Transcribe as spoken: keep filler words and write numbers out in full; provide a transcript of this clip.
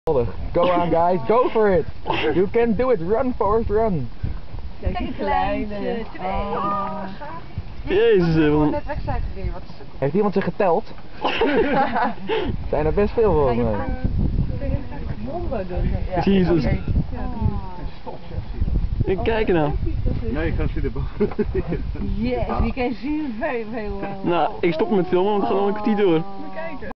Go on guys, go for it! You can do it, run Forrest, run! Kijk, een kleine. Oh. Jezus, man. Net wegcijfer weer, wat is het? Heeft iemand zich geteld? Zijn er best veel volgens mij. Ja. Jezus. Okay. Ik kijk er nou. Nee, ik ga zitten boven. Yes, die kan zien veel, veel. Nou, ik stop met filmen, want we gaan nog een kwartier door.